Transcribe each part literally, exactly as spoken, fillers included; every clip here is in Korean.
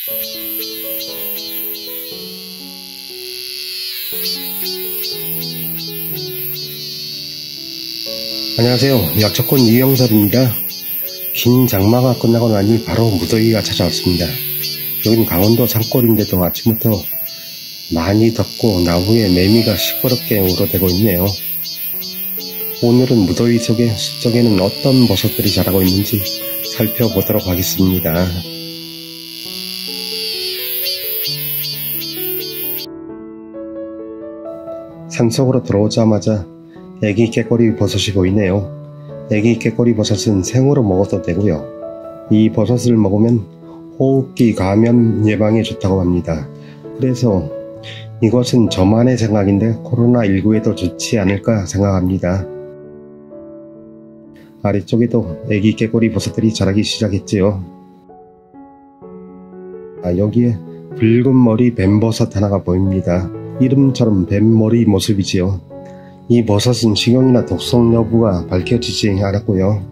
안녕하세요. 약초꾼 이영섭입니다. 긴 장마가 끝나고 나니 바로 무더위가 찾아왔습니다. 여긴 강원도 산골인데도 아침부터 많이 덥고 나무에 매미가 시끄럽게 울어대고 있네요. 오늘은 무더위 속에 숲속에는 어떤 버섯들이 자라고 있는지 살펴보도록 하겠습니다. 산속으로 들어오자마자 애기 깨꼬리 버섯이 보이네요. 애기 깨꼬리 버섯은 생으로 먹어도 되고요. 이 버섯을 먹으면 호흡기 감염 예방에 좋다고 합니다. 그래서 이것은 저만의 생각인데 코로나 일구에도 좋지 않을까 생각합니다. 아래쪽에도 애기 깨꼬리 버섯들이 자라기 시작했지요. 아, 여기에 붉은 머리 뱀버섯 하나가 보입니다. 이름처럼 뱀머리 모습이지요. 이 버섯은 식용이나 독성 여부가 밝혀지지 않았고요.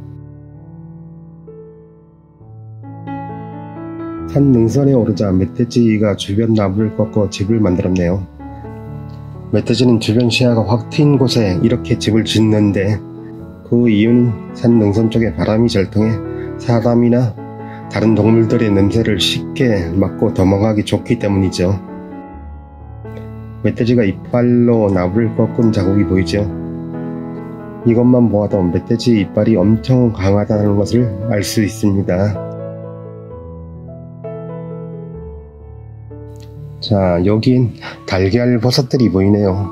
산 능선에 오르자 멧돼지가 주변 나무를 꺾어 집을 만들었네요. 멧돼지는 주변 시야가 확 트인 곳에 이렇게 집을 짓는데 그 이유는 산 능선 쪽에 바람이 잘 통해 사람이나 다른 동물들의 냄새를 쉽게 맡고 도망가기 좋기 때문이죠. 멧돼지가 이빨로 나무를 꺾은 자국이 보이죠. 이것만 보아도 멧돼지 이빨이 엄청 강하다는 것을 알 수 있습니다. 자, 여긴 달걀 버섯들이 보이네요.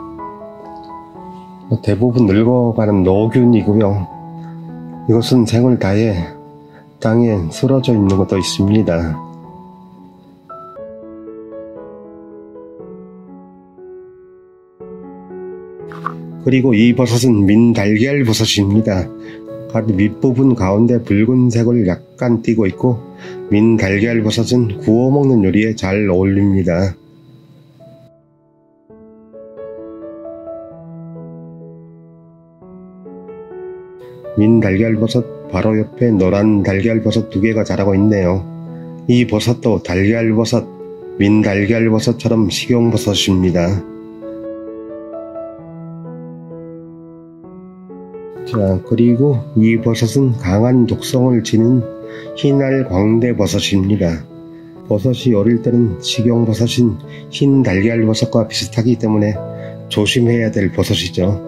대부분 늙어가는 노균이고요. 이것은 생을 다해 땅에 쓰러져 있는 것도 있습니다. 그리고 이 버섯은 민달걀 버섯입니다. 가리 밑부분 가운데 붉은색을 약간 띠고 있고 민달걀 버섯은 구워 먹는 요리에 잘 어울립니다. 민달걀 버섯 바로 옆에 노란 달걀 버섯 두 개가 자라고 있네요. 이 버섯도 달걀 버섯, 민달걀 버섯처럼 식용 버섯입니다. 자, 그리고 이 버섯은 강한 독성을 지닌 흰알 광대 버섯입니다. 버섯이 어릴 때는 식용 버섯인 흰 달걀 버섯과 비슷하기 때문에 조심해야 될 버섯이죠.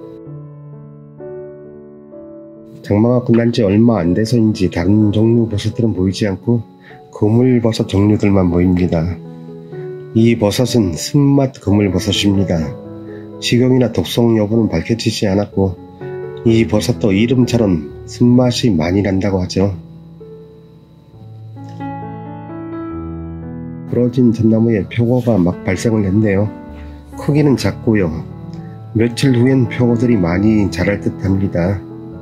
장마가 끝난 지 얼마 안 돼서인지 다른 종류 버섯들은 보이지 않고 그물버섯 종류들만 보입니다. 이 버섯은 쓴맛 그물버섯입니다. 식용이나 독성 여부는 밝혀지지 않았고 이 버섯도 이름처럼 쓴맛이 많이 난다고 하죠. 부러진 잣나무에 표고가 막 발생을 했네요. 크기는 작고요. 며칠 후엔 표고들이 많이 자랄 듯 합니다.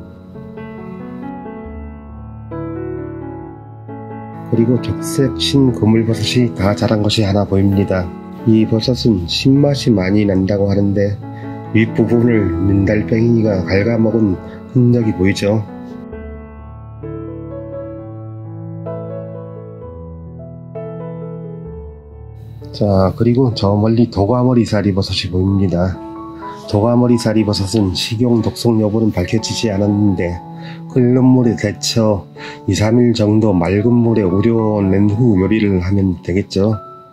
그리고 적색 신 그물버섯이 다 자란 것이 하나 보입니다. 이 버섯은 신맛이 많이 난다고 하는데 윗부분을 민달팽이가 갉아먹은 흔적이 보이죠. 자, 그리고 저 멀리 도가머리사리 버섯이 보입니다. 도가머리사리 버섯은 식용 독성 여부는 밝혀지지 않았는데 끓는 물에 데쳐 이, 삼 일 정도 맑은 물에 우려낸 후 요리를 하면 되겠죠.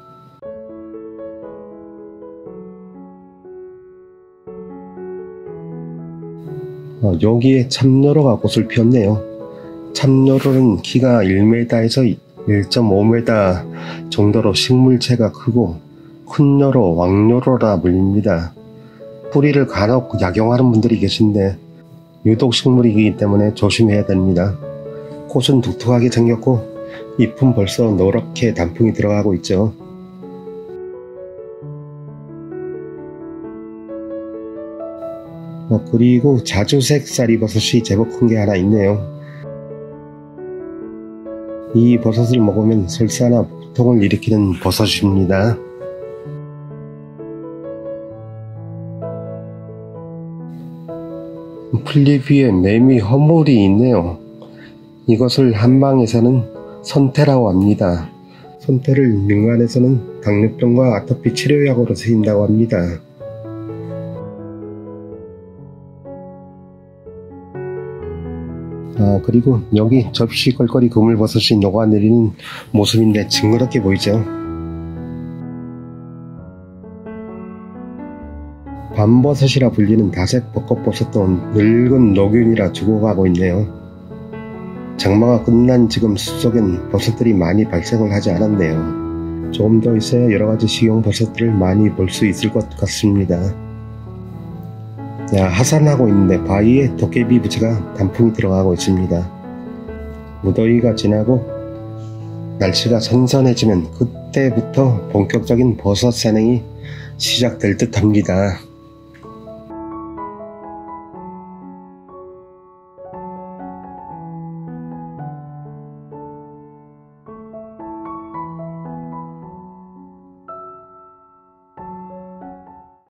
어, 여기에 참요로가 꽃을 피웠네요. 참요로는 키가 일 미터에서 일 점 오 미터 정도로 식물체가 크고 큰 요로, 왕요로라 불립니다. 뿌리를 간혹 약용하는 분들이 계신데 유독 식물이기 때문에 조심해야 됩니다. 꽃은 독특하게 생겼고 잎은 벌써 노랗게 단풍이 들어가고 있죠. 어, 그리고 자주색 쌀이버섯이 제법 큰 게 하나 있네요. 이 버섯을 먹으면 설사나 복통을 일으키는 버섯입니다. 풀잎 위에 매미 허물이 있네요. 이것을 한방에서는 선태라고 합니다. 손태를 민간에서는 당뇨병과 아토피 치료약으로 쓰인다고 합니다. 아, 그리고 여기 접시 걸거리 그물버섯이 녹아내리는 모습인데 징그럽게 보이죠? 밤버섯이라 불리는 다색 벚꽃버섯도 늙은 노균이라 죽어가고 있네요. 장마가 끝난 지금 숲속엔 버섯들이 많이 발생을 하지 않았네요. 조금 더 있어야 여러가지 식용버섯들을 많이 볼 수 있을 것 같습니다. 야, 하산하고 있는데 바위에 도깨비 부채가 단풍이 들어가고 있습니다. 무더위가 지나고 날씨가 선선해지면 그때부터 본격적인 버섯 산행이 시작될 듯 합니다.